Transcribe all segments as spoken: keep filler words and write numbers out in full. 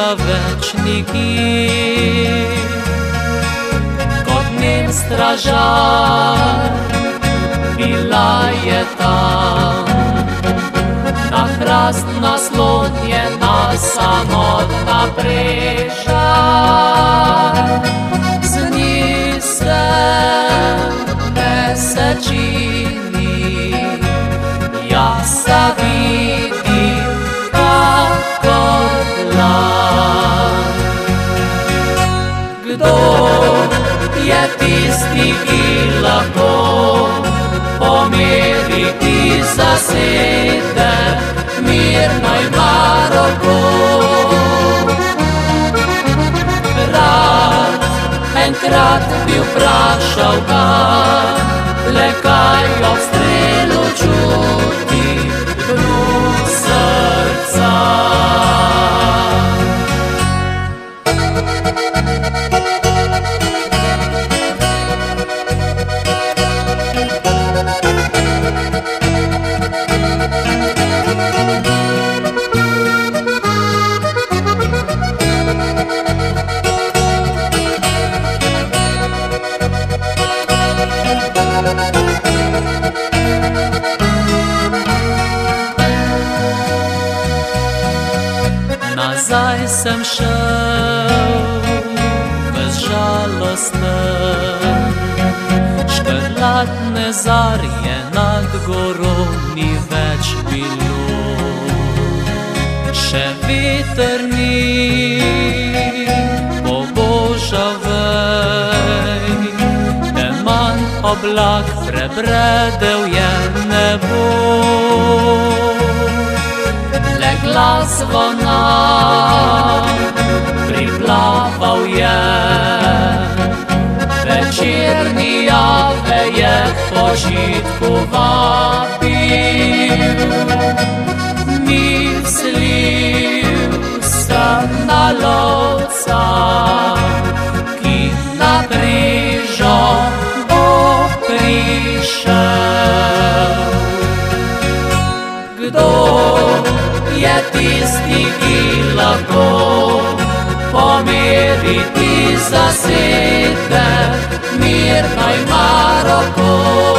za večni gib. Kot nem stražar bila je tam, na hrast naslonjena samotna preža. Z njih se mesečini jasa vidi kakor dlan. Kdo je tisti, ki lahko pomiriti zasede mirno in Maroko? Rad enkrat bi vprašal ga, le kaj ob strelu čuti gnus srca. Nazaj sem šel, bezžalosten, škrlatne zarje nad goro ni več bilo. Še vetrni pobožal vej, teman oblak prebredel je nebo. Glas zvona priplaval je, večerni jave je k požitku vabil. Mislil sem na lovca, ki na prežo bo prišel. Kdo je tisti, ki lahko pomiriti zasede mirno in Maroko?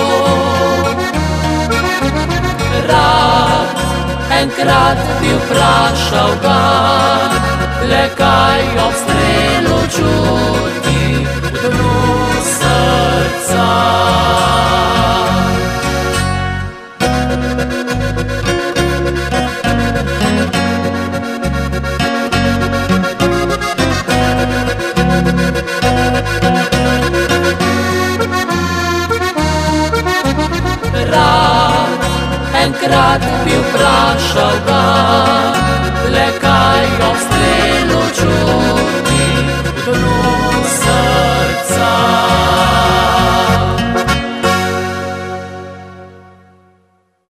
Rad enkrat bi vprašal ga, le kaj ob strelu čuti gnus srca. Rad enkrat bi vprašal ga, le kaj ob strelu čuti gnus